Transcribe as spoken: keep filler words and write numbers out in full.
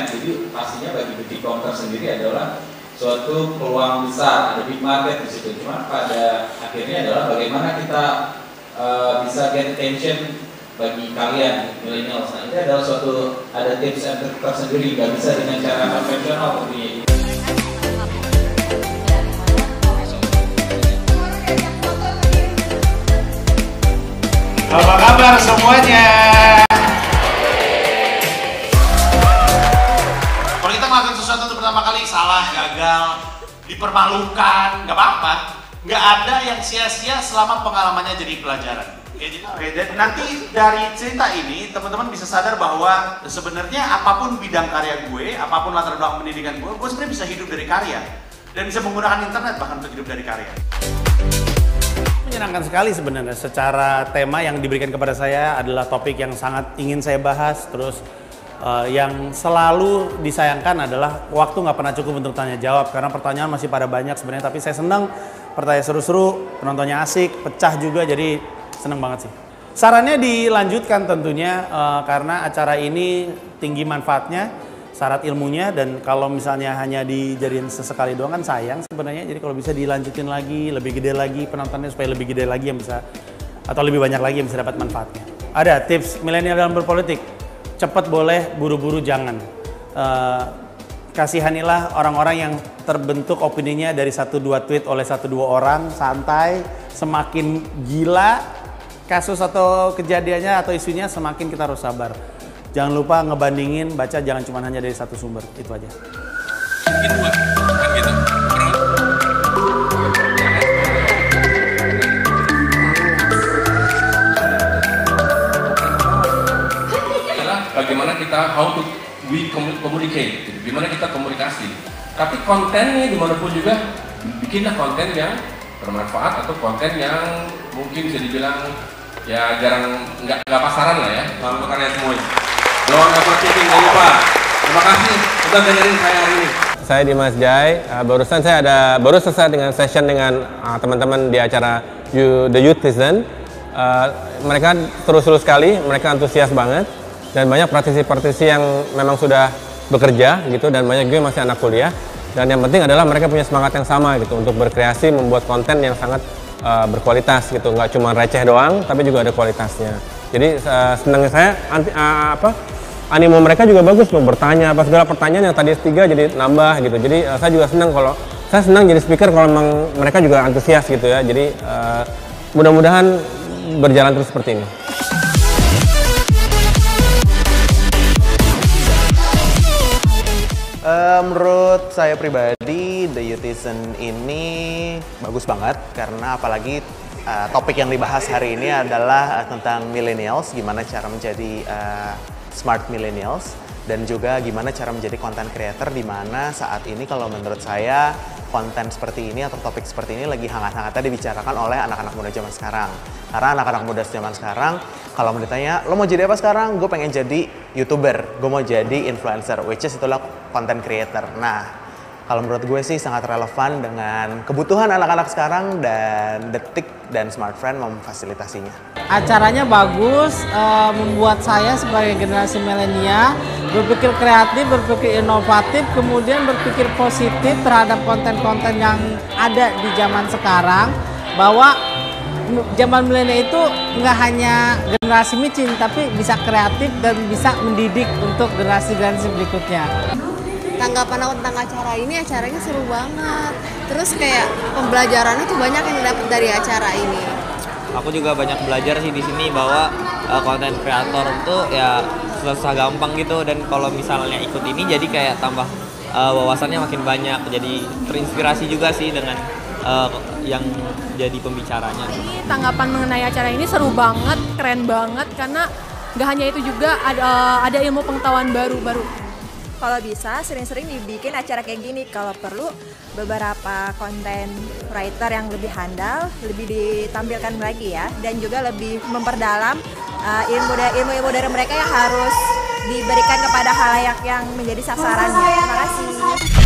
Jadi pastinya bagi boutique counter sendiri adalah suatu peluang besar, ada big market di situ. Cuma pada akhirnya adalah bagaimana kita uh, bisa get attention bagi kalian millennials. Nah, ini adalah suatu ada tips and trick tersendiri, nggak bisa dengan cara konvensional tentunya. Apa kabar semuanya? Kalau kita ngelakuin sesuatu untuk pertama kali salah, gagal, dipermalukan, nggak apa-apa. Nggak ada yang sia-sia selama pengalamannya jadi pelajaran. Oke, jadi, oke, dan nanti dari cerita ini teman-teman bisa sadar bahwa sebenarnya apapun bidang karya gue, apapun latar belakang pendidikan gue, gue sebenarnya bisa hidup dari karya dan bisa menggunakan internet bahkan untuk hidup dari karya. Menyenangkan sekali sebenarnya secara tema yang diberikan kepada saya adalah topik yang sangat ingin saya bahas. Terus uh, yang selalu disayangkan adalah waktu nggak pernah cukup untuk tanya jawab karena pertanyaan masih pada banyak sebenarnya. Tapi saya senang, pertanyaan seru-seru, penontonnya asik, pecah juga, jadi senang banget sih. Sarannya dilanjutkan tentunya uh, karena acara ini tinggi manfaatnya, syarat ilmunya, dan kalau misalnya hanya dijadiin sesekali doang kan sayang sebenarnya. Jadi kalau bisa dilanjutin lagi, lebih gede lagi penontonnya supaya lebih gede lagi yang bisa, atau lebih banyak lagi yang bisa dapat manfaatnya. Ada tips milenial dalam berpolitik, cepat boleh, buru-buru jangan. Uh, kasihanilah orang-orang yang terbentuk opininya dari satu dua tweet oleh satu dua orang, santai. Semakin gila kasus atau kejadiannya atau isunya, semakin kita harus sabar. Jangan lupa ngebandingin, baca jangan cuma hanya dari satu sumber, itu aja. Mungkin dua, kan gitu. Adalah bagaimana kita how to we communicate, gitu. Gimana kita komunikasi. Tapi kontennya dimanapun juga, bikinlah konten yang bermanfaat atau konten yang mungkin bisa dibilang ya jarang nggak nggak pasaran lah ya, kalau karya semuanya. Lawan marketing, jangan lupa. Terima kasih sudah dengerin saya hari ini. Saya Dimas Jai. Uh, barusan saya ada baru selesai dengan session dengan teman-teman uh, di acara you, The Youth Citizen. Uh, mereka terus-terus sekali, mereka antusias banget dan banyak praktisi-praktisi yang memang sudah bekerja gitu, dan banyak juga masih anak kuliah. Dan yang penting adalah mereka punya semangat yang sama gitu untuk berkreasi, membuat konten yang sangat uh, berkualitas gitu, nggak cuma receh doang, tapi juga ada kualitasnya. Jadi uh, senangnya saya anti, uh, apa? Animo mereka juga bagus loh, bertanya apa segala pertanyaan yang tadi S tiga jadi nambah gitu. Jadi uh, saya juga senang kalau saya senang jadi speaker kalau memang mereka juga antusias gitu ya. Jadi uh, mudah-mudahan berjalan terus seperti ini. Uh, menurut saya pribadi, The Youth Citizen ini bagus banget karena apalagi uh, topik yang dibahas hari ini adalah uh, tentang millennials, gimana cara menjadi uh, smart millennials, dan juga gimana cara menjadi content creator, di mana saat ini kalau menurut saya konten seperti ini atau topik seperti ini lagi hangat-hangatnya dibicarakan oleh anak-anak muda zaman sekarang. Karena anak-anak muda zaman sekarang kalau mau ditanya, lo mau jadi apa sekarang? Gue pengen jadi YouTuber, gue mau jadi influencer, which is itulah content creator. Nah, kalau menurut gue sih sangat relevan dengan kebutuhan anak-anak sekarang, dan Detik dan Smartfriend memfasilitasinya. Acaranya bagus, uh, membuat saya sebagai generasi milenial berpikir kreatif, berpikir inovatif, kemudian berpikir positif terhadap konten-konten yang ada di zaman sekarang. Bahwa zaman milenial itu nggak hanya generasi micin, tapi bisa kreatif dan bisa mendidik untuk generasi-generasi berikutnya. Tanggapan aku tentang acara ini, acaranya seru banget. Terus kayak pembelajarannya tuh banyak yang didapat dari acara ini. Aku juga banyak belajar sih di sini bahwa konten uh, kreator tuh ya susah gampang gitu, dan kalau misalnya ikut ini jadi kayak tambah uh, wawasannya makin banyak, jadi terinspirasi juga sih dengan uh, yang jadi pembicaranya. Ini tanggapan mengenai acara ini seru banget, keren banget, karena nggak hanya itu juga ada uh, ada ilmu pengetahuan baru-baru. Kalau bisa sering-sering dibikin acara kayak gini, kalau perlu beberapa konten writer yang lebih handal lebih ditampilkan lagi ya, dan juga lebih memperdalam uh, ilmu-ilmu dari mereka yang harus diberikan kepada halayak yang menjadi sasarannya. Terima kasih.